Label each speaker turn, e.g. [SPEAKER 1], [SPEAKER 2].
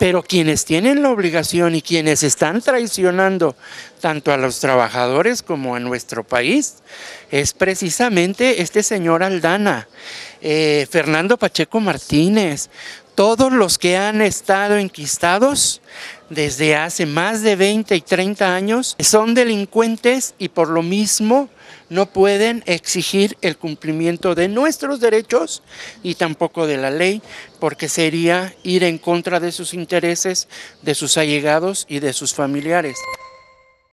[SPEAKER 1] Pero quienes tienen la obligación y quienes están traicionando tanto a los trabajadores como a nuestro país es precisamente este señor Aldana, Fernando Pacheco Martínez, todos los que han estado enquistados desde hace más de 20 y 30 años son delincuentes y por lo mismo no pueden exigir el cumplimiento de nuestros derechos y tampoco de la ley, porque sería ir en contra de sus intereses, de sus allegados y de sus familiares.